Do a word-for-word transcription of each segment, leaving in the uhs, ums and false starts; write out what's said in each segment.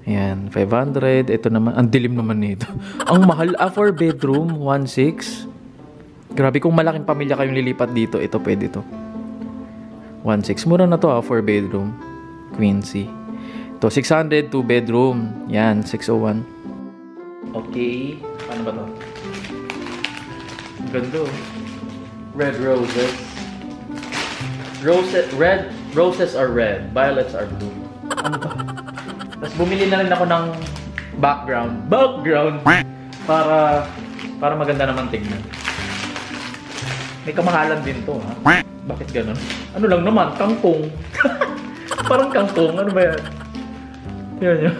Ayan, five hundred. Ito naman, ang dilim naman nito. Ang mahal, ah, four bedroom, one six. Grabe, kung malaking pamilya kayong lilipat dito, ito pwede to. one six. Mura na to ah, four bedroom. Quincy. Ito, six hundred, two bedroom. Yan, six oh one. Okay. Paano ba to? Ganda. Red roses. Roses, red, roses are red. Violets are blue. Ano ba? Tapos bumili na rin ako ng background. Background! Para, para maganda naman tignan. May kamahalan din to, ha? Bakit ganun? Ano lang naman? Kangkong. Parang kangkong. Ano ba yan? Yan yan.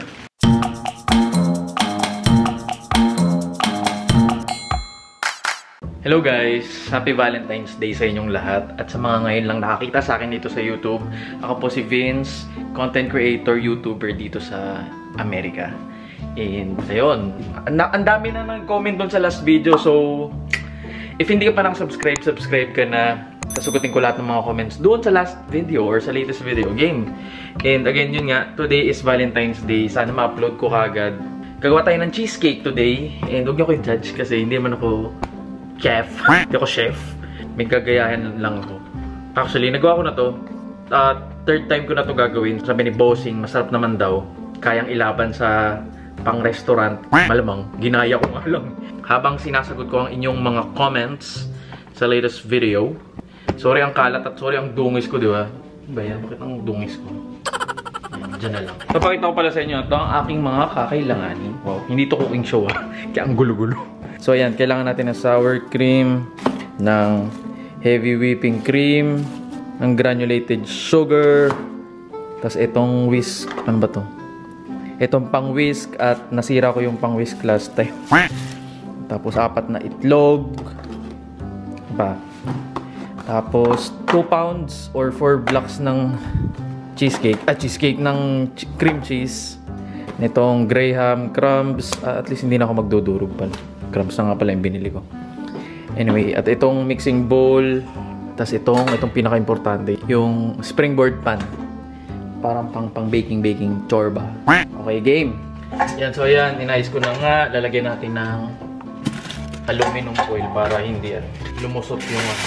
Hello guys! Happy Valentine's Day sa inyong lahat. At sa mga ngayon lang nakakita sa akin dito sa YouTube, ako po si Vince, content creator, YouTuber dito sa Amerika. And ayun, ang dami na nag-comment doon sa last video. So, if hindi ka pa nang-subscribe, subscribe ka na. Sasagutin ko lahat ng mga comments doon sa last video or sa latest video game. And again, yun nga, today is Valentine's Day. Sana ma-upload ko kagad. Gagawa tayo ng cheesecake today. And huwag niyo ko i-judge kasi hindi man ako chef. Hindi ako chef. May gagayahan lang ako. Actually, nagawa ko na to. Uh, third time ko na to gagawin. Sabi ni Bossing, masarap naman daw. Kayang ilaban sa pang-restaurant. Malamang, ginaya ko nga lang. Habang sinasagot ko ang inyong mga comments sa latest video. Sorry ang kalat at sorry ang dungis ko, di ba? Ba yan? Bakit ang dungis ko? Yan, dyan na lang. Papakita ko pala sa inyo ito ang aking mga kakailanganin. Wow, hindi to cooking show ah. Kaya ang gulo-gulo. So ayan, kailangan natin ng sour cream, ng heavy whipping cream, ng granulated sugar, tapos itong whisk, ano ba to? Itong pang whisk at nasira ko yung pang whisk last time. Tapos apat na itlog. Ba? Tapos two pounds or four blocks ng cheesecake, ah cheesecake ng ch cream cheese. Nitong Graham crumbs, ah, at least hindi na ako magdudurog pala. Crumbs na nga pala yung binili ko. Anyway, at itong mixing bowl. Tapos itong, itong pinaka-importante. Yung springboard pan. Parang pang, pang baking-baking chorba. Okay, game. Yan, so yan. Inayos ko na nga. Lalagyan natin ng aluminum foil para hindi yan, lumusot yung ano.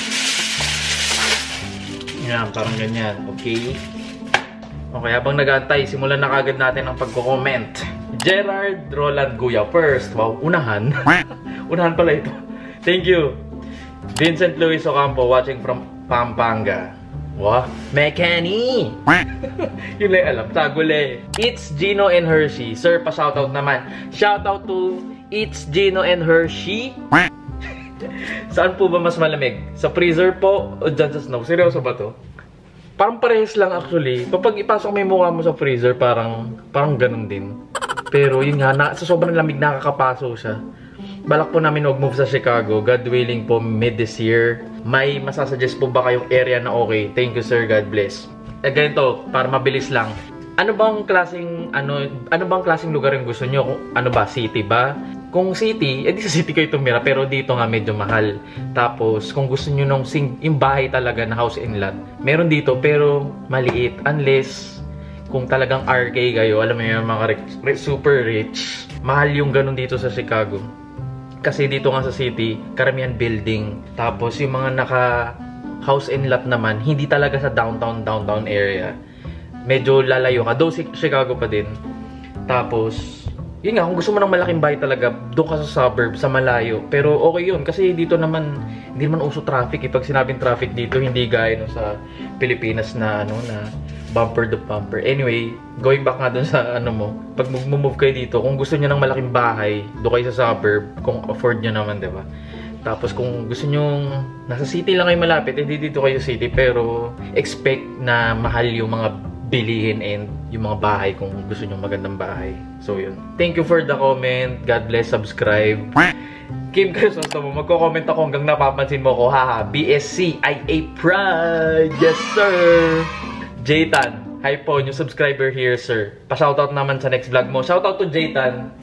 Yan, parang ganyan. Okay. Okay, habang nag-aantay, simulan na kagad natin ang pagko-comment. Gerard Roland Guya first. Wow, unahan. Unahan pala ito. Thank you. Vincent Luis Ocampo watching from Pampanga. Wow. Mekani. Yun lang alam. Tagule. It's Gino and Hershey. Sir, pa-shoutout naman. Shoutout to It's Gino and Hershey. Saan po ba mas malamig? Sa freezer po o dyan sa snow? Seryoso ba to? Parang parehas lang actually. Kapag ipasok mo yung mukha mo sa freezer, parang parang ganun din. Pero yun nga, na, sa sobrang lamig nakakapaso siya. Balak po namin mag-move sa Chicago. God willing po, mid this year. May masasuggest po ba kayong area na okay? Thank you sir, God bless. Eh ganito, para mabilis lang. Ano bang klaseng, ano, ano bang klaseng lugar yung gusto nyo? Ano ba, city ba? Kung city, edi sa city kayo tumira, pero dito nga medyo mahal. Tapos, kung gusto nyo nung sing, yung bahay talaga na house and lot, meron dito, pero maliit. Unless, kung talagang R K kayo, alam mo yung mga rich, super rich, mahal yung ganun dito sa Chicago. Kasi dito nga sa city, karamihan building. Tapos, yung mga naka house and lot naman, hindi talaga sa downtown, downtown area. Medyo lalayo ka. Though Chicago pa din. Tapos, yun nga, kung gusto mo ng malaking bahay talaga, doon ka sa suburb, sa malayo. Pero okay yun, kasi dito naman, hindi naman uso traffic. Eh. Pag sinabing traffic dito, hindi gaya no, sa Pilipinas na, ano, na bumper to bumper. Anyway, going back nga dun sa, ano mo, pag mag-move kayo dito, kung gusto nyo ng malaking bahay, doon kayo sa suburb, kung afford nyo naman, diba? Tapos kung gusto nyo, nasa city lang kayo malapit, hindi eh, dito kayo city, pero expect na mahal yung mga bilihin and yung mga bahay kung gusto nyo magandang bahay. So yun. Thank you for the comment. God bless. Subscribe. Kim Crisostomo, magko-comment ako hanggang napapansin mo ko. Haha. B S C I A Pride. Yes sir. Jaytan. Hi po. New subscriber here sir. Pa-shoutout naman sa next vlog mo. Shoutout to Jaytan.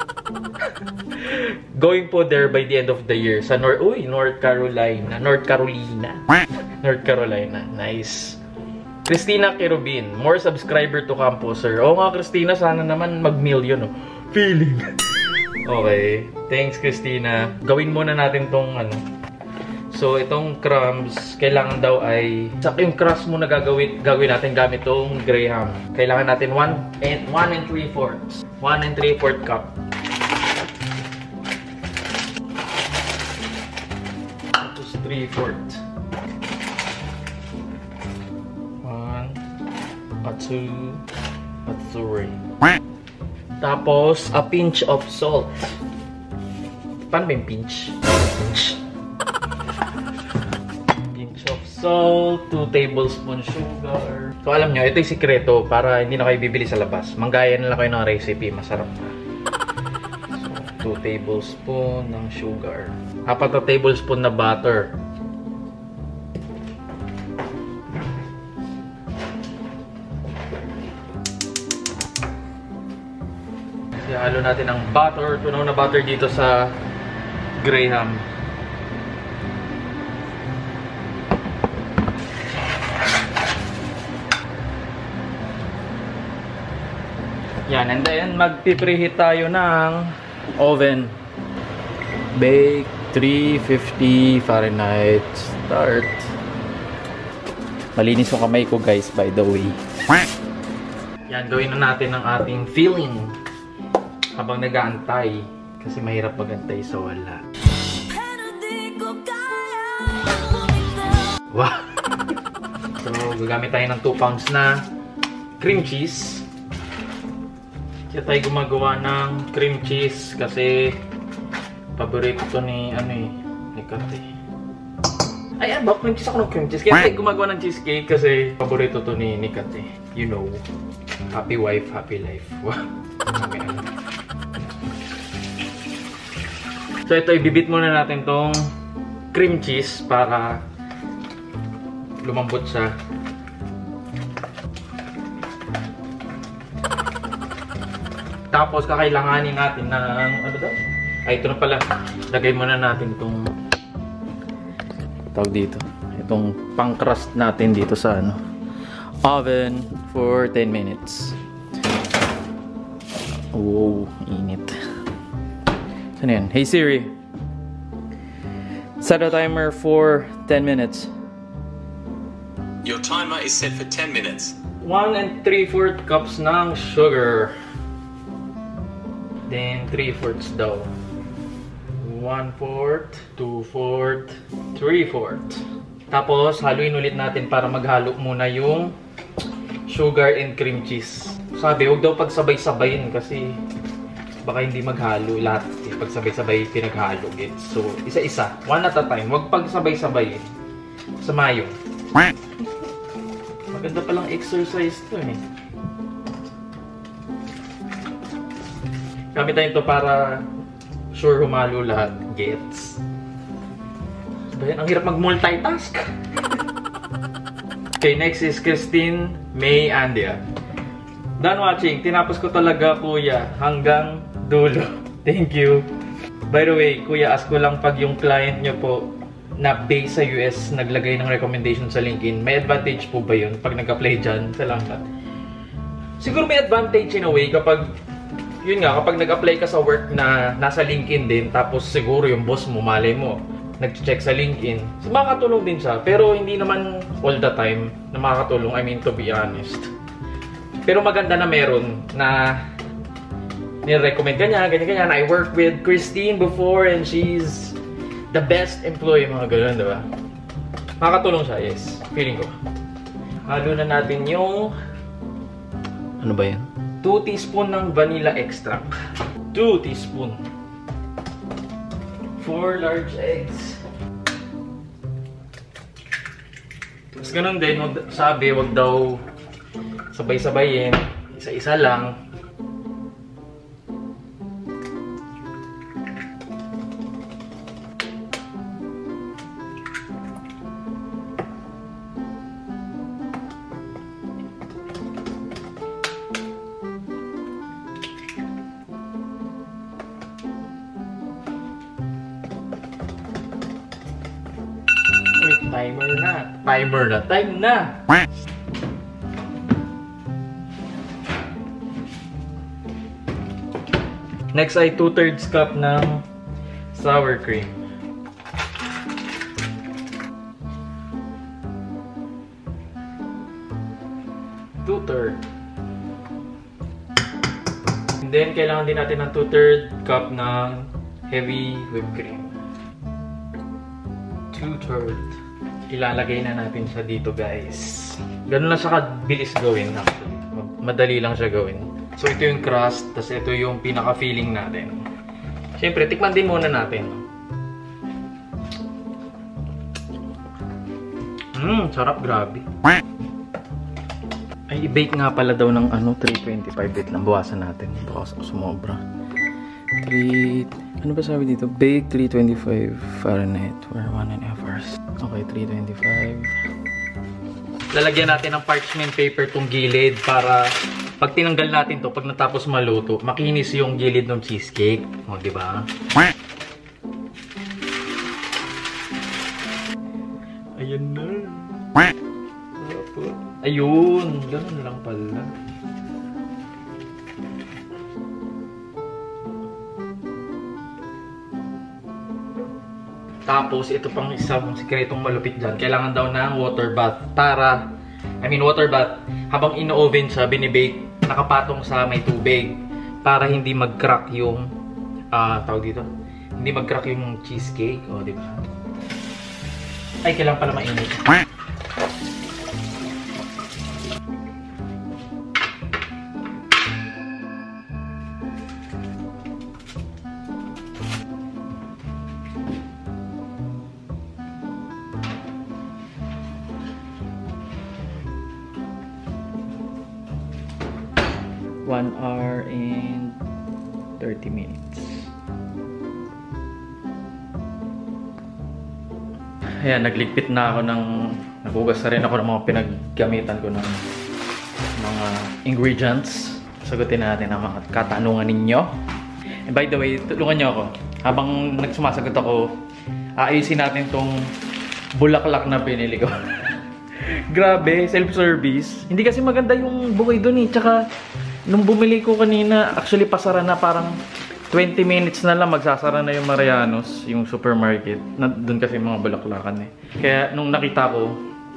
Going po there by the end of the year. Sa North, uy, North Carolina. North Carolina. North Carolina. Nice. Christina Kerubin, more subscriber to Camposer. Oo nga, Christina, sana naman mag-million, oh. Feeling. Okay. Thanks, Christina. Gawin muna natin tong, ano. So, itong crumbs, kailangan daw ay, sa yung crust muna gagawin, gagawin natin gamit tong Graham. Kailangan natin one and one and three fourths. one and three fourth cup. Tapos three fourths. At two, at three. Tapos, a pinch of salt. Paano ba yung pinch? Pinch. Pinch of salt, two tablespoon sugar. So, alam nyo, ito yung sikreto para hindi na kayo bibili sa labas. Manggaya na lang kayo ng recipe, masarap na. So, two tablespoon ng sugar. Apat na tablespoon na butter. Halo natin ang butter, tunaw na butter dito sa Graham. Yan, and then magpipreheat tayo ng oven. Bake three fifty Fahrenheit. Start. Malinis yung kamay ko, guys, by the way. Yan, gawin na natin ang ating filling. Habang nag-aantay, kasi mahirap mag-antay sa wala. Wow! So, gagamit tayo ng two pounds na cream cheese. Kaya tayo gumagawa ng cream cheese kasi paborito to ni, ano eh, ni Kate. Ay, ano ba? Cream cheese ako ng cream cheese. Kaya tayo gumagawa ng cheesecake kasi paborito to ni, ni Kate. You know, happy wife, happy life. Wow! Okay, ano. So ito, ibibit muna natin tong cream cheese para lumambot siya. Tapos kakailanganin natin ng ano daw? Ay, ito na pala. Lagay muna natin itong tawag dito. Itong pang-crust natin dito sa ano, oven for ten minutes. Oh, init. Ano yan? Hey Siri, set a timer for ten minutes. Your timer is set for ten minutes. one and three fourths cups ng sugar. Then three fourths daw. one fourth, two fourths, three fourths. Tapos haluin ulit natin para maghalo muna yung sugar and cream cheese. Sabi, huwag daw pagsabay-sabayin kasi baka hindi maghalo lahat. Eh, pagsabay-sabay pinaghalo. Gets. So, isa-isa. One at a time. Huwag pagsabay-sabay. Samayo. Maganda palang exercise to eh. Gamit tayo ito para sure humalo lahat. Gets. Bayan, ang hirap mag-multitask. Okay, next is Christine May Andia. Done watching. Tinapos ko talaga, kuya. Hanggang dulo. Thank you. By the way, kuya, ask ko lang pag yung client nyo po na base sa U S naglagay ng recommendation sa LinkedIn, may advantage po ba yun pag nag-apply dyan? Salamat. Siguro may advantage in a way kapag, yun nga, kapag nag-apply ka sa work na nasa LinkedIn din, tapos siguro yung boss mo, malay mo, nag-check sa LinkedIn. So, makakatulong din siya, pero hindi naman all the time na makakatulong, I mean, to be honest. Pero maganda na meron na nirecommend ka niya, ganyan-ganyan. I worked with Christine before and she's the best employee, mga ganun, diba? Makakatulong siya, yes. Feeling ko. Halo na natin yung, ano ba yan? two teaspoon ng vanilla extract. two teaspoon. four large eggs. Tapos ganun din, wag, sabi, wag daw sabay-sabayin. Isa-isa lang. Timer na. Timer na. Time na. Next ay two thirds cup ng sour cream. two thirds. And then, kailangan din natin ng two thirds cup ng heavy whipped cream. two thirds. Ilalagay na natin siya dito, guys. Ganun lang siya kabilis gawin, actually. Madali lang siya gawin. So, ito yung crust, tapos ito yung pinaka-feeling natin. Siyempre, tikman din muna natin. Mmm, sarap, grabe. Ay, i-bake nga pala daw ng ano, three twenty-five. Wait lang, bawasan natin. Baka sumobra. three... Ano ba sabi dito? Bake three twenty-five Fahrenheit for one and a half hours. Okay, three twenty-five. Lalagyan natin ng parchment paper tong gilid para pag tinanggal natin to, pag natapos maluto, makinis yung gilid ng cheesecake. O, di ba? Ayan na. Ayun. Ganun lang pala. Tapos, ito pang isang sikretong malupit dyan. Kailangan daw ng water bath para, I mean water bath, habang ino-oven siya, binibake, nakapatong sa may tubig para hindi mag-crack yung, ah, uh, tawag dito, hindi mag-crack yung cheesecake. O, di ba? Ay, kailangan pala mainit. one hour and thirty minutes. Ayan, nagligpit na ako ng... Nagugas na rin ako ng mga pinaggamitan ko ng mga ingredients. Sagutin natin ang mga katanungan ninyo. And by the way, tulungan nyo ako. Habang nagsumasagot ako, aayusin natin tong bulaklak na pinili ko. Grabe, self-service. Hindi kasi maganda yung buhay dun eh. Tsaka, nung bumili ko kanina, actually pasara na, parang twenty minutes na lang magsasara na yung Marianos, yung supermarket. Na, doon kasi mga bulaklakan eh. Kaya nung nakita ko,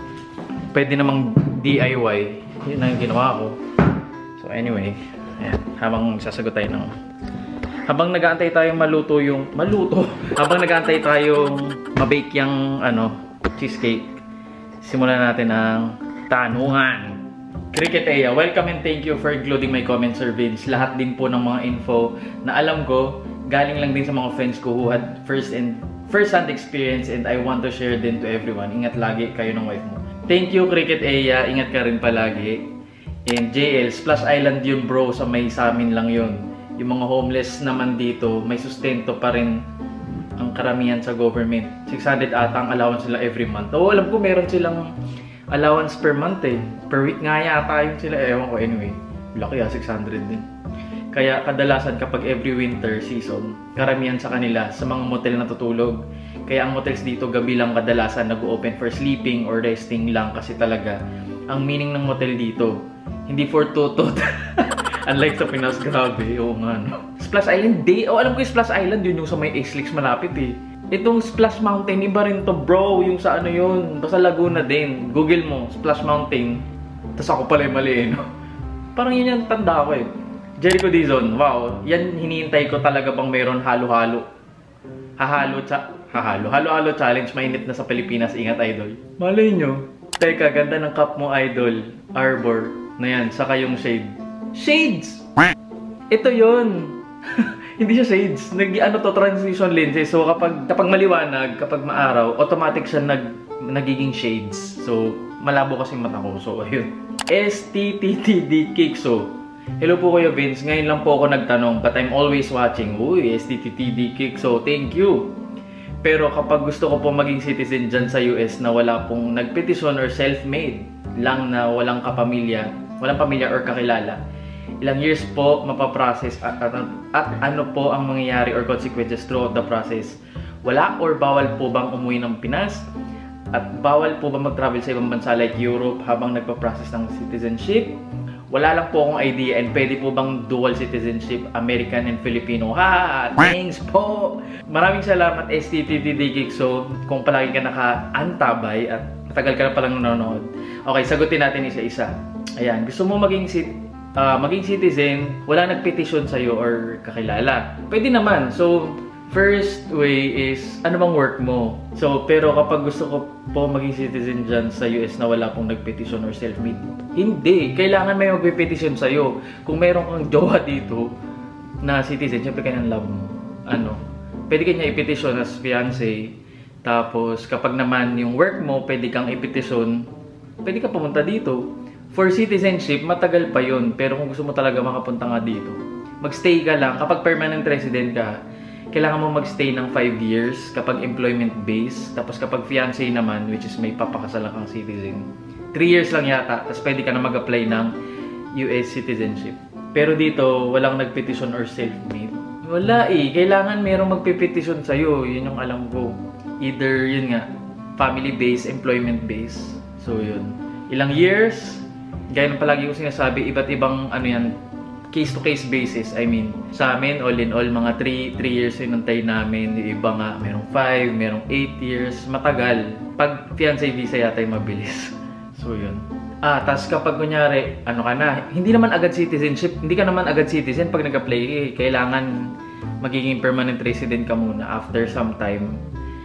pwede namang D I Y. Yun ang ginawa ko. So anyway, ayan, habang sasagot tayo ng... Habang nag-aantay tayong maluto yung... Maluto! Habang nag-aantay tayong mabake yung ano, cheesecake, simulan natin ang tanungan. Cricket Aya, welcome and thank you for including my comments or vids. Lahat din po ng mga info na alam ko, galing lang din sa mga friends ko who had first and first-hand experience and I want to share din to everyone. Ingat lagi kayo ng wife mo. Thank you, Cricket Aya. Ingat ka rin palagi. And J L, Splash Island yun bro, sa may sa amin lang yun. Yung mga homeless naman dito, may sustento pa rin ang karamihan sa government. six hundred ata ang allowance nila every month. Oo, alam ko meron silang allowance per month eh. Per week nga yata yun sila. Ewan ko anyway. Laki ah, six hundred din. Kaya kadalasan kapag every winter season, karamihan sa kanila sa mga motel natutulog. Kaya ang motels dito gabi lang kadalasan nag-open for sleeping or resting lang kasi talaga ang meaning ng motel dito, hindi for tutot. Unlike sa Pinas, grabe. Oo nga no. Splash Island day. Oh, alam ko yung Splash Island yun yung sa may X-Leaks malapit eh. Itong Splash Mountain, iba rin to bro, yung sa ano yun, basta Laguna din. Google mo, Splash Mountain. Tapos ako pala yung mali eh, no? Parang yun yung tanda ko eh. Jericho Dizon, wow, yan hinihintay ko talaga bang mayroon halo-halo. Hahalo, cha hahalo, halo-halo challenge, mainit na sa Pilipinas, ingat idol. Malay nyo. Teka, ganda ng cup mo idol, Arbor, na yan, saka yung shade. Shades! Ito yun! Hindi siya shades. Nag, ano to, transition lenses. So, kapag, kapag maliwanag, kapag maaraw, automatic siya nag, nagiging shades. So, malabo kasi mata ko. So, ayun. S T T T D Cake. So, hello po Kuya Vince. Ngayon lang po ako nagtanong, but I'm always watching. Uy, S T T T D Cake. So, thank you. Pero kapag gusto ko po maging citizen dyan sa U S na wala pong nagpetisyon or self-made lang na walang kapamilya, walang pamilya or kakilala, ilang years po mapaprocess at, at, at ano po ang mangyayari or consequences throughout the process? Wala or bawal po bang umuwi ng Pinas? At bawal po ba mag-travel sa ibang bansa like Europe habang nagpa-process ng citizenship? Wala lang po akong idea and pwede po bang dual citizenship, American and Filipino? Ha! Thanks po! Maraming salamat S T T T D Geekzone kung palagi ka naka-antabay at matagal ka na palang nanonood. Okay, sagutin natin isa-isa. Ayan, gusto mo maging, uh, maging citizen, wala nagpetisyon sa'yo or kakilala. Pwede naman. So, first way is, ano bang work mo? So, pero kapag gusto ko po maging citizen dyan sa U S na wala pong nagpetisyon or self-made, hindi. Kailangan may magpe-petition sa'yo. Kung meron kang jowa dito na citizen, syempre kanyang love mo. Ano? Pwede kanya i-petition as fiancé. Tapos, kapag naman yung work mo, pwede kang i-petition, pwede ka pumunta dito. For citizenship, matagal pa yun. Pero kung gusto mo talaga makapunta nga dito, magstay ka lang. Kapag permanent resident ka, kailangan mo magstay ng five years kapag employment base. Tapos kapag fiancé naman, which is may papakasalan kang citizen, three years lang yata. Tapos pwede ka na mag-apply ng U S citizenship. Pero dito, walang nagpetition or self-made. Wala eh. Kailangan merong magpipetisyon sa'yo. Yun yung alam ko. Either, yun nga, family base, employment base. So yun. Ilang years, gaya ng palagi ko sinasabi, iba't ibang ano yan, case-to-case basis. I mean, sa amin, all in all, mga three years yung nantay namin. Yung iba nga, merong five, merong eight years. Matagal. Pag fiancé visa yata yung mabilis. So, yun. Ah, tas kapag kunyari, ano ka na, hindi naman agad citizenship, hindi ka naman agad citizen pag nag-apply. Eh, kailangan magiging permanent resident ka muna after some time.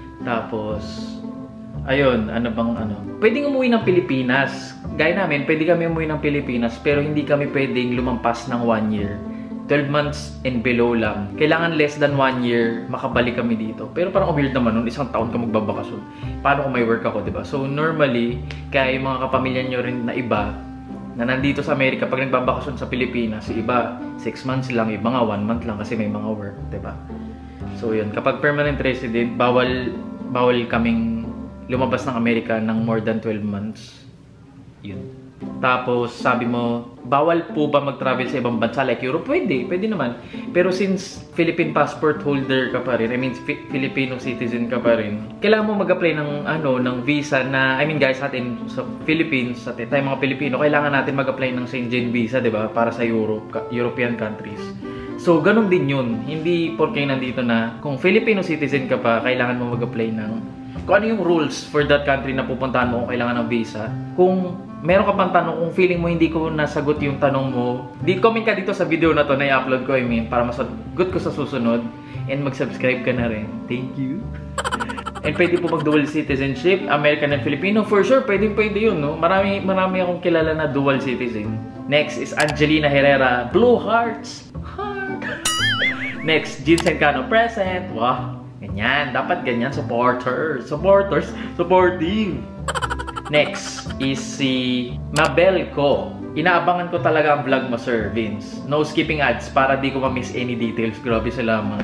Tapos, ayun, ano bang ano. Pwedeng umuwi ng Pilipinas. Gaya namin, pwede kami umuwi ng Pilipinas pero hindi kami pwedeng lumampas ng one year. twelve months and below lang. Kailangan less than one year makabalik kami dito. Pero parang weird naman nun, isang taon ka magbabakasyon. Paano kung may work ako, diba? So normally, kaya yung mga kapamilya nyo rin na iba na nandito sa Amerika, pag nagbabakasyon sa Pilipinas, iba six months lang, iba nga one month lang kasi may mga work, diba? So yun, kapag permanent resident, bawal, bawal kaming lumabas ng Amerika ng more than twelve months. Yun. Tapos, sabi mo, bawal po ba mag-travel sa ibang bansa like Europe? Pwede, pwede naman. Pero since Philippine passport holder ka pa rin, I mean, Filipino citizen ka pa rin, kailangan mo mag-apply ng, ano, ng visa na, I mean guys, atin sa Philippines, sa tayo mga Pilipino, kailangan natin mag-apply ng Schengen visa, di ba? Para sa Europe, European countries. So, ganun din yun. Hindi porke nandito na, kung Filipino citizen ka pa, kailangan mo mag-apply ng kung ano yung rules for that country na pupuntahan mo kung kailangan ng visa. Kung meron ka pang tanong, kung feeling mo hindi ko nasagot yung tanong mo, di comment ka dito sa video na to na i-upload ko, I mean, para masagot ko sa susunod. And mag-subscribe ka na rin. Thank you. And pwede po mag-dual citizenship, American and Filipino. For sure, pwede pwede yun, no? Marami, marami akong kilala na dual citizen. Next is Angelina Herrera, Blue Hearts. Heart. Next, Jean Sencano, present. Wow. Ganyan, dapat ganyan, supporters, supporters, supportive. Next is si Mabel Ko. Inaabangan ko talaga ang vlog mo, Sir Vince. No skipping ads para di ko ma-miss any details. Grabe, salamat.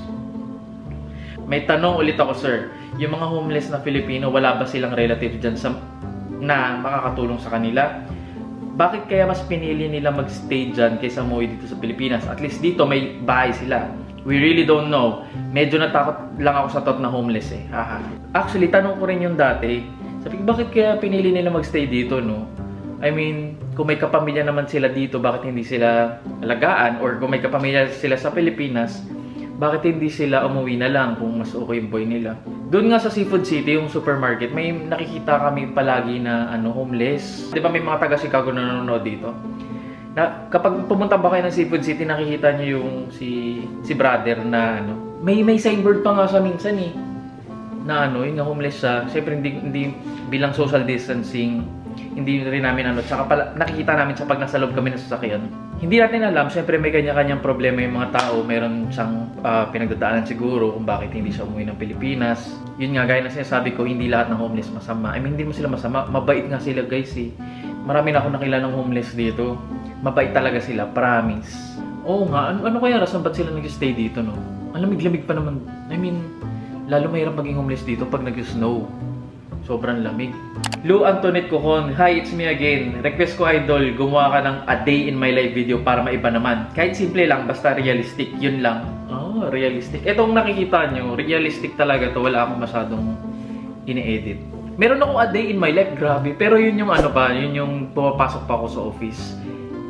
May tanong ulit ako, sir. Yung mga homeless na Filipino, wala ba silang relative dyan sa, na makakatulong sa kanila? Bakit kaya mas pinili nila mag-stay dyan kaysa umuwi dito sa Pilipinas? At least dito may bahay sila. We really don't know. Medyo natakot lang ako sa thought na homeless eh. Haha. Actually, tanong ko rin yung dati. Sabi ko, bakit kaya pinili nila magstay dito, no? I mean, kung may kapamilya naman sila dito, bakit hindi sila alagaan? Or kung may kapamilya sila sa Pilipinas, bakit hindi sila umuwi na lang kung mas okay yung boy nila? Doon nga sa Seafood City, yung supermarket, may nakikita kami palagi na ano, homeless. Di ba may mga taga Chicago na nanonood dito? Na, kapag pumunta ba kayo ng Seafood City, nakikita niyo yung si si brother na ano, may may signboard pa nga sa minsan eh. Na ano, yung homeless siya. Siyempre hindi hindi bilang social distancing, hindi rin namin ano, tsaka pala, nakikita namin sa pag nasa loob kami ng sasakyan. Hindi natin alam, siyempre may kanya-kanyang problema yung mga tao, meron siyang uh, pinagdadaanan siguro kung bakit hindi siya umuwi ng Pilipinas. Yun nga, gaya na sinasabi ko, hindi lahat ng homeless masama. I mean, hindi mo sila masama, mabait nga sila guys eh. Marami na ako nakilalang homeless dito. Mabait talaga sila, promise. Oo nga, ano, ano kaya rason ba't sila nag-stay dito, no? Ang lamig-lamig pa naman. I mean, lalo mahirap maging homeless dito pag nag-snow. Sobrang lamig. Lou Antoinette Cocon, hi, it's me again. Request ko, idol, gumawa ka ng a day in my life video para maiba naman. Kahit simple lang, basta realistic, yun lang. Oh, realistic. Etong nakikita nyo, realistic talaga to. Wala akong masyadong ini-edit. Meron akong a day in my life, grabe. Pero yun yung ano pa, yun yung pumapasok pa ako sa office.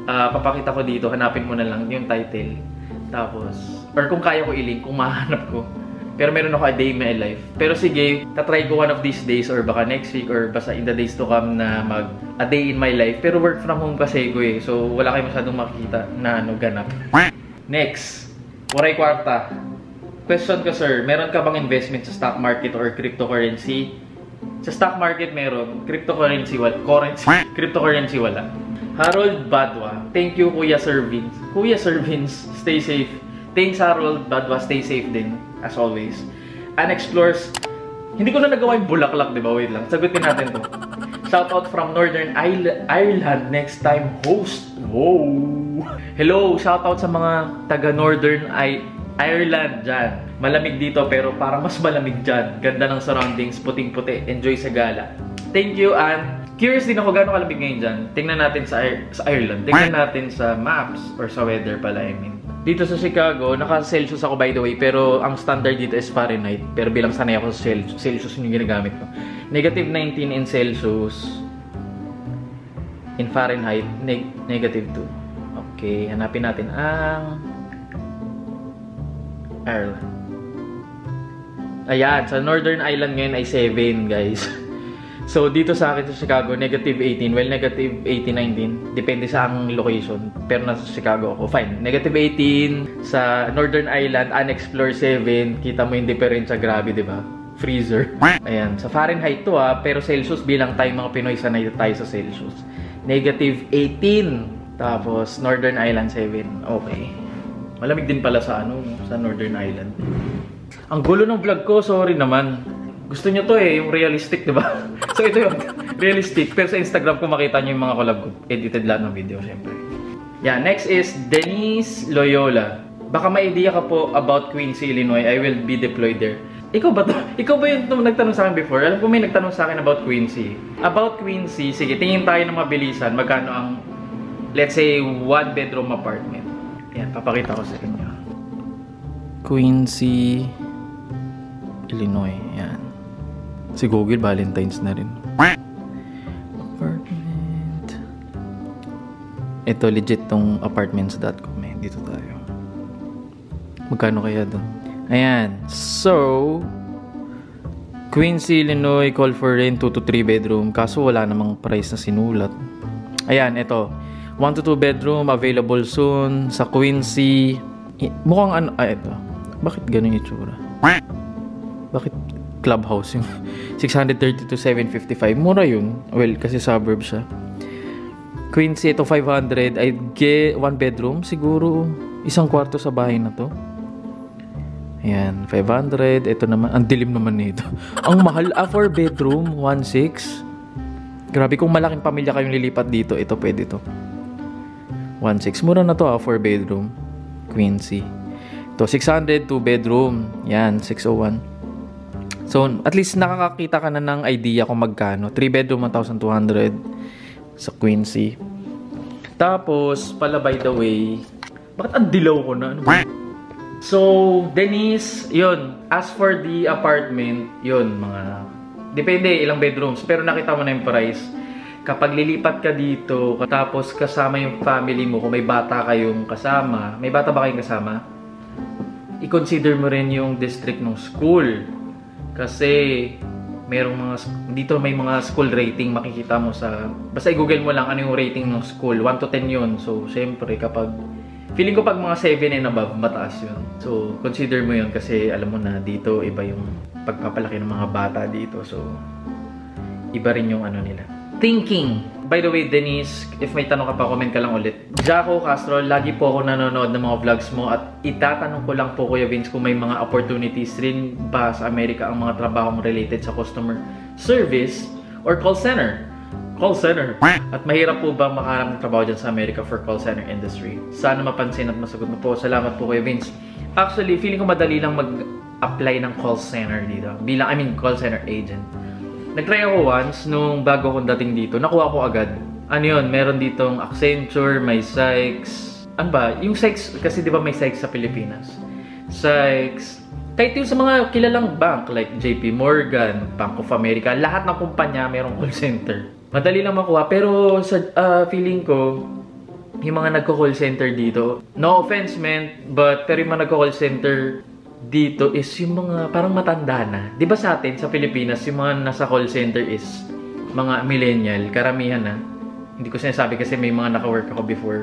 uh, papakita ko dito, hanapin mo na lang yung title. Tapos, or kung kaya ko i-link, kung mahanap ko. Pero meron ako a day in my life. Pero sige, tatry ko one of these days or baka next week or basta in the days to come na mag a day in my life. Pero work from home kasi ko eh. So, wala kayo masyadong makikita na ano, ganap. Next, waray kwarta. Question ko, sir, meron ka bang investment sa stock market or cryptocurrency? Sa stock market meron, cryptocurrency wala. Currency, cryptocurrency wala. Harold Badwa, thank you Kuya Servins. Kuya Servins, stay safe. Thanks Harold Badwa, stay safe din. As always. Unexplores. Hindi ko na nagawa yung bulaklak, di ba? Wait lang. Sagutin natin to. Shoutout from Northern Ireland. Next time host. Wow! Hello! Shoutout sa mga taga Northern I Ireland dyan. Malamig dito pero parang mas malamig dyan. Ganda ng surroundings. Puting-puti. Enjoy sa gala. Thank you, Ann. Curious din ako gano'ng kalamig ngayon dyan. Tingnan natin sa, sa Ireland. Tingnan natin sa maps or sa weather pala, I mean. Dito sa Chicago, naka-Celsius ako by the way, pero ang standard dito is Fahrenheit. Pero bilang sanay ako sa Celsius, Celsius yung ginagamit ko. Negative nineteen in Celsius. In Fahrenheit, neg negative two. Okay, hanapin natin ang Ireland. Ayan, sa Northern Ireland ngayon ay seven, guys. So, dito sa akin sa Chicago, negative eighteen. Well, negative eighteen, nineteen. Depende sa ang location. Pero nasa Chicago ako. Fine. Negative eighteen. Sa Northern Ireland, unexplored seven. Kita mo yung diferensya. Grabe, di ba? Freezer. Ayan. Sa Fahrenheit to ha. Pero Celsius, bilang tayo mga Pinoy, sanay tayo sa Celsius. Negative eighteen. Tapos, Northern Ireland, seven. Okay. Malamig din pala sa ano, sa Northern Ireland. Ang gulo ng vlog ko. Sorry naman. Gusto nyo to eh, yung realistic, di ba? So ito yung realistic. Pero sa Instagram ko makita nyo yung mga collab ko. Edited lahat ng video, syempre. Yeah, next is Denise Loyola. Baka may idea ka po about Quincy, Illinois. I will be deployed there. Ikaw ba to? Ikaw ba yung nagtanong sa akin before? Alam ko may nagtanong sa akin about Quincy. About Quincy, sige, tingin tayo ng mabilisan. Magkano ang, let's say, one bedroom apartment. Yan, papakita ko sa inyo. Quincy, Illinois. Yan. Si Google, Valentine's na rin. Apartment. Ito, legit tong apartments dot com eh. Dito tayo. Magkano kaya doon? Ayan. So, Quincy, Illinois, call for rent, two to three bedroom. Kaso wala namang price na sinulat. Ayan, ito. one to two bedroom, available soon. Sa Quincy. Mukhang ano, ah, ito. Bakit ganun yung itsura? Bakit clubhouse yung six thirty to seven fifty-five? Mura yun. Well, kasi suburb siya. Quincy, ito five hundred. I'd get one bedroom. Siguro isang kwarto sa bahay na to. Ayan, five hundred. Ito naman, ang dilim naman nito. Ang mahal, ah, four bedroom, one six. Grabe, kung malaking pamilya kayong lilipat dito, ito pwede to. one six. Mura na to ah, four bedroom. Quincy. Ito, six hundred, two bedroom. Yan, six oh one. So, at least nakakakita ka na ng idea kung magkano. three bedroom, one thousand two hundred sa Quincy. Tapos, pala by the way, bakit ang dilaw ko na? Ano ba? So, Denise, yun. As for the apartment, yun, mga... Depende, ilang bedrooms. Pero nakita mo na yung price. Kapag lilipat ka dito, tapos kasama yung family mo, kung may bata kayong kasama, may bata ba kayong kasama? I-consider mo rin yung district ng school. Kasi merong mga dito may mga school rating makikita mo sa basta i-google mo lang ano yung rating ng school. one to ten yun. So syempre kapag feeling ko pag mga seven and above mataas yun. So consider mo yun kasi alam mo na dito iba yung pagpapalaki ng mga bata dito. So iba rin yung ano nila. Thinking. By the way, Denise, if may tanong ka pa, comment ka lang ulit. Jaco Castro, lagi po ako nanonood ng mga vlogs mo at itatanong ko lang po, Kuya Vince, kung may mga opportunities rin ba sa Amerika ang mga trabahong related sa customer service or call center. Call center. At mahirap po ba makahanap ng trabaho dyan sa Amerika for call center industry? Sana mapansin at masagot mo po. Salamat po, Kuya Vince. Actually, feeling ko madali lang mag-apply ng call center dito. Bilang, I mean, call center agent. Nag-try ako once nung bago akong dating dito. Nakuha ko agad. Ano yun? Meron ditong Accenture, may Sykes. Ano ba? Yung Sykes, kasi di ba may Sykes sa Pilipinas? Sykes. Kahit yung sa mga kilalang bank like J P Morgan, Bank of America, lahat ng kumpanya mayroong call center. Madali lang makuha. Pero sa uh, feeling ko, yung mga nagko-call center dito, no offense man, but pero yung mga nagko-call center dito is yung mga parang matanda na. Di ba sa atin, sa Pilipinas, yung mga nasa call center is mga millennial, karamihan na. Hindi ko sinasabi kasi may mga naka-work ako before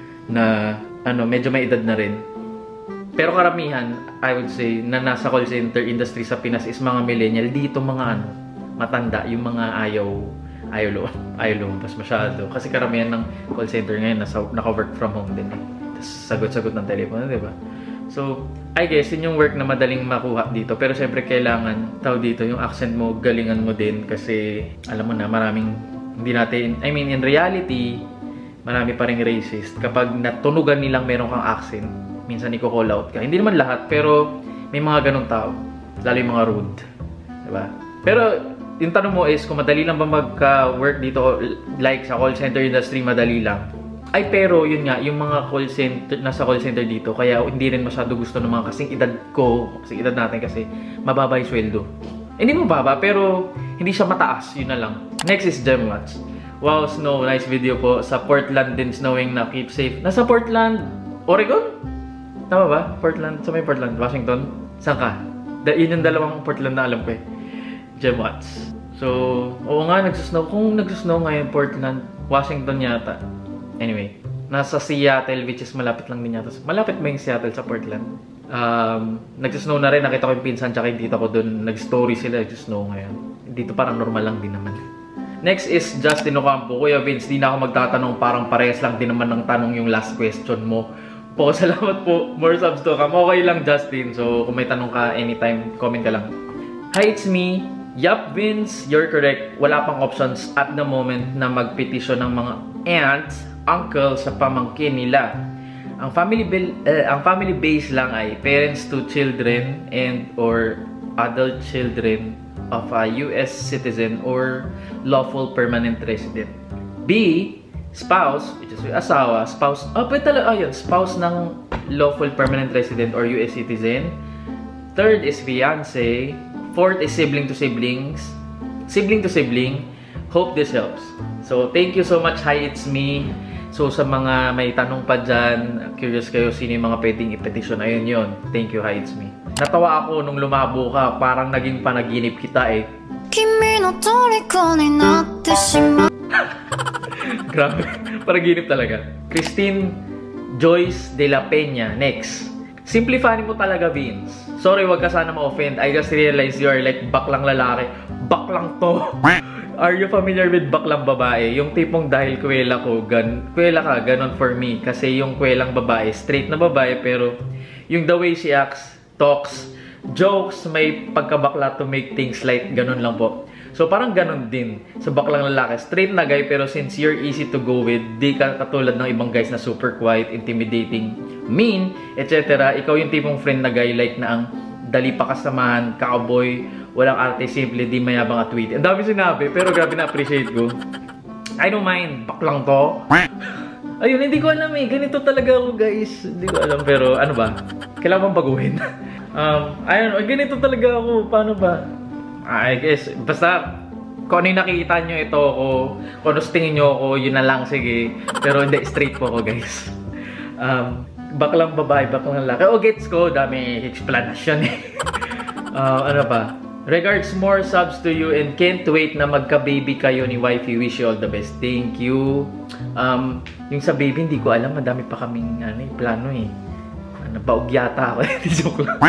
na ano, medyo may edad na rin. Pero karamihan, I would say, na nasa call center industry sa Pinas is mga millennial. Dito mga ano, matanda, yung mga ayaw, ayaw lo, ayaw lumabas masyado. Kasi karamihan ng call center ngayon, nasa, naka-work from home din eh. Tapos sagot-sagot ng telepono, di ba? So, I guess, yun yung work na madaling makuha dito. Pero syempre, kailangan, tao dito, yung accent mo, galingan mo din. Kasi, alam mo na, maraming, hindi natin, I mean, in reality, marami pa rin racist. Kapag natunugan nilang meron kang accent, minsan i-call out ka. Hindi naman lahat, pero may mga ganong tao. Lalo yung mga rude. Diba? Pero, yung tanong mo is, kung madali lang ba magka-work dito, like sa call center industry, madali lang. Ay, pero yun nga, yung mga call center, nasa call center dito, kaya hindi rin masyado gusto ng mga kasing edad ko, kasing edad natin kasi mababa yung sweldo. Hindi mababa, pero hindi siya mataas, yun na lang. Next is Gemwatch. Wow, snow, nice video po. Sa Portland din snowing na, keep safe. Nasa Portland, Oregon? Tama ba? Portland, sa may Portland, Washington? Saan ka? Da, yun yung dalawang Portland na alam ko eh. Gemwatch. So, oo nga, nagsusnow. Kung nagsusnow ngayon, Portland, Washington yata. Anyway, nasa Seattle, which is malapit lang din yata. Malapit ba yung Seattle sa Portland? Um, nagsusnow na rin. Nakita ko yung pinsan tsaka yung tita ko doon. Nag-story sila, nagsusnow ngayon. Dito parang normal lang din naman. Next is Justin Ocampo. Kuya Vince, di na ako magtatanong. Parang parehas lang din naman ng tanong yung last question mo. Po, salamat po. More subs to ka. Okay lang, Justin. So, kung may tanong ka anytime, comment ka lang. Hi, it's me. Yup, Vince, you're correct. Wala pang options at the moment na magpetisyon ng mga aunts, uncle sa pamangkin nila. Ang family bill, uh, ang family base lang ay parents to children and or adult children of a U S citizen or lawful permanent resident. B, spouse, which is asawa, spouse, oh, pwede talaga, ayun, spouse ng lawful permanent resident or U S citizen. Third is fiancé. Fourth is sibling to siblings. Sibling to sibling. Hope this helps. So, thank you so much. Hi, it's me. So, sa mga may tanong pa dyan, curious kayo sino yung mga pwedeng i-petition. Ayun yun. Thank you. Hi, it's me. Natawa ako nung lumabo ka. Parang naging panaginip kita eh. Kimi no toriko ni natte shima. Grabe. Panaginip talaga. Christine Joyce de la Peña. Next. Simplify mo talaga, Vince. Sorry, wag ka sana ma-offend. I just realized you are like baklang lalaki. Baklang to. Are you familiar with baklang babae? Yung tipong dahil kwela ko, gan kwela ka, ganon for me. Kasi yung kwelang babae, straight na babae, pero yung the way she acts, talks, jokes, may pagkabakla to make things light, ganon lang po. So parang ganon din sa baklang lalaki. Straight na guy, pero since you're easy to go with, di ka katulad ng ibang guys na super quiet, intimidating, mean, et cetera. Ikaw yung tipong friend na guy like na ang dali pa kasamahan, cowboy, walang arte, simple, di mayabang at witty. Ang dami sinabi, pero grabe na-appreciate ko. I don't mind, baklang to. Ayun, hindi ko alam eh. Ganito talaga ako, guys. Hindi ko alam, pero ano ba? Kailangan bang baguhin? um, ayun, ganito talaga ako. Paano ba? I guess, basta, kung ano yung nakikita nyo ito ako, kung ano tingin nyo ako, yun na lang, sige. Pero hindi, straight po ako, guys. Um, baklang babae, baklang lalaki. O, gets ko, dami explanation eh. uh, ano ba? Regards, more subs to you and can't wait na magka-baby kayo ni wifey. Wish you all the best. Thank you. Um, yung sa baby, hindi ko alam. Madami pa kaming ano, plano eh. Ano, baog yata ako. Joke lang.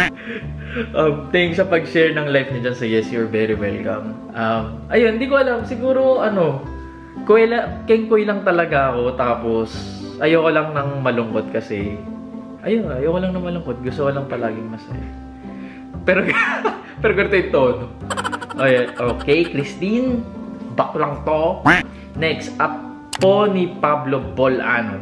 um, thanks sa pag-share ng life niya dyan. So yes, you're very welcome. Um, ayun, hindi ko alam. Siguro, ano, kuwela, kengkoy lang talaga ako. Tapos, ayoko lang ng malungkot kasi, ayun, ayoko lang ng malungkot. Gusto ko lang palaging masaya. Pero, pero ganito yung tono. Okay, okay, Christine. Baklang to. Next, up po ni Pablo Bolanon.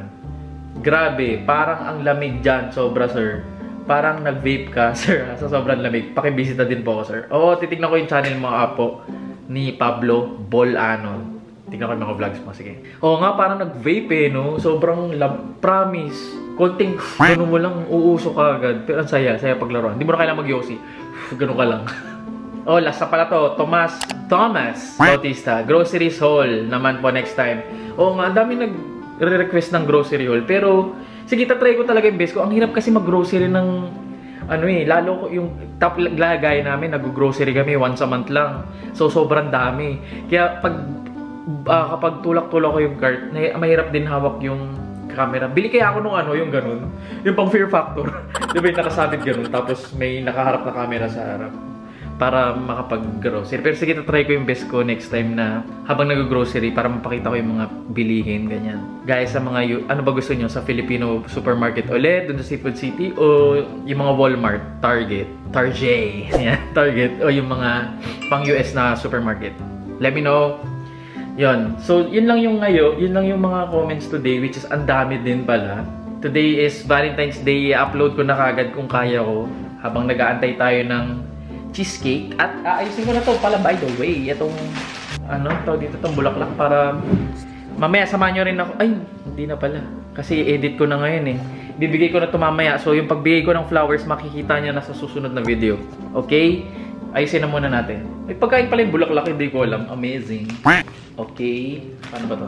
Grabe, parang ang lamig dyan. Sobra, sir. Parang nag-vape ka, sir. Sa sobrang lamig. Pakibisita din po ako, sir. Oo, titignan ko yung channel mga apo ni Pablo Bolanon. Tignan ko yung mga vlogs mo. Sige. Oo nga, parang nag-vape eh, no? Sobrang lam... Promise. Konting gano'n mo lang, uuso ka agad. Pero ang saya, saya paglaruan. Hindi mo na kailangan mag-yosi. Gano'n ka lang. Oh, last na pala to. Thomas. Thomas Bautista. Groceries haul naman po next time. Oo nga, ang dami nag... request ng grocery haul. Pero, sige, tatry ko talaga yung best ko. Ang hirap kasi mag-grocery ng, ano eh, lalo ko yung top lagay namin, nag-grocery kami once a month lang. So, sobrang dami. Kaya, pag, uh, kapag tulak-tulak ko yung cart, mahirap din hawak yung camera. Bili kaya ako nung ano, yung ganun. Yung pang fear factor. Di ba yung nakasabit ganun, tapos may nakaharap na camera sa harap. Para makapag-grocery. Pero sige, try ko yung best ko next time na habang nag-grocery para mapakita ko yung mga bilihin, ganyan. Guys, sa mga, ano ba gusto nyo? Sa Filipino supermarket ulit, dun sa Seafood City, o yung mga Walmart, Target, Target, yan, Target, o yung mga pang U S na supermarket. Let me know. Yun. So, yun lang yung ngayon, yun lang yung mga comments today, which is ang dami din pala. Today is Valentine's Day. I-upload ko na kagad kung kaya ko habang nag-aantay tayo ng cheesecake. At aayusin ko na to pala, by the way. Itong, ano, tawag dito, itong bulaklak para mamaya samahan nyo rin ako. Ay, hindi na pala. Kasi edit ko na ngayon eh. Bibigay ko na to mamaya. So, yung pagbigay ko ng flowers, makikita nyo na sa susunod na video. Okay? Ayusin na muna natin. May pagkain pala yung bulaklak, hindi ko alam. Amazing. Okay. Paano ba to?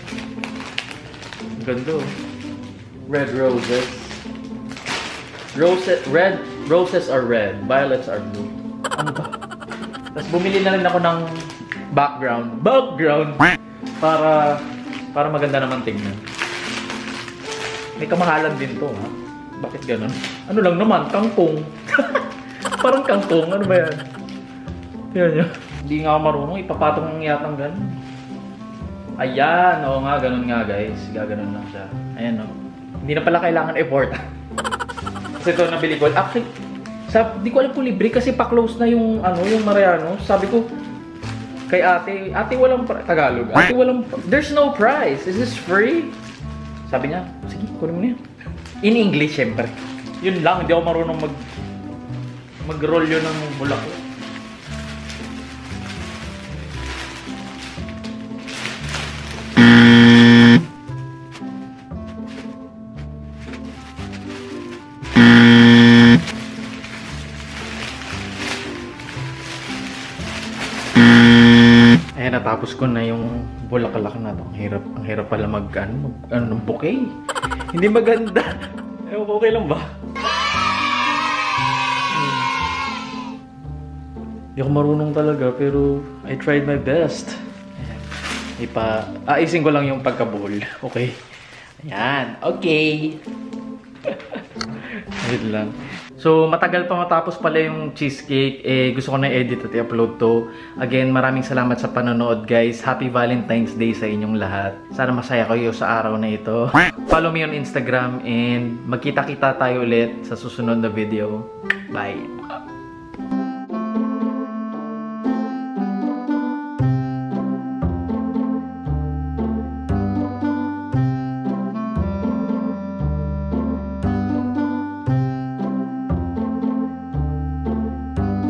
Ganda. Red roses. Roses, red, roses are red. Violets are blue. Ano ba? Tapos bumili na rin ako ng background. Background! Para, para maganda naman tingnan. May kamahalan din to, ha? Bakit ganun? Ano lang naman? Kangkong. Parang kangkong. Ano ba yan? Yan yun. Hindi nga ako marunong. Ipapatong ng yatang ganun. Ayan. Oo nga, ganun nga guys. Gaganon lang siya. Ayan o. Hindi na pala kailangan effort. Kasi ito nabili ko. Actually, sab di ko alam kung libre kasi pa-close na yung ano, yung Mariano. Sabi ko kay ate, ate walang Tagalog. Ate walang, there's no price. Is this free? Sabi niya, sige, kunin mo na yan. In English, syempre. Yun lang, hindi ako marunong mag mag-roll yun ng bulaklak. Ayan, natapos ko na yung bulaklak na to. Ang hirap, ang hirap pala mag, ano, mag, ano, ng bouquet. Hindi maganda. Ewan ko, okay lang ba? Hmm. Hindi ako marunong talaga, pero I tried my best. Ayan. Ipa, aisin ko lang yung pagka-bowl. Okay. Ayan. Okay. Ayun lang. So, matagal pa matapos pala yung cheesecake. Eh, gusto ko na edit at i-upload to. Again, maraming salamat sa panonood, guys. Happy Valentine's Day sa inyong lahat. Sana masaya kayo sa araw na ito. Follow me on Instagram and magkita-kita tayo ulit sa susunod na video. Bye!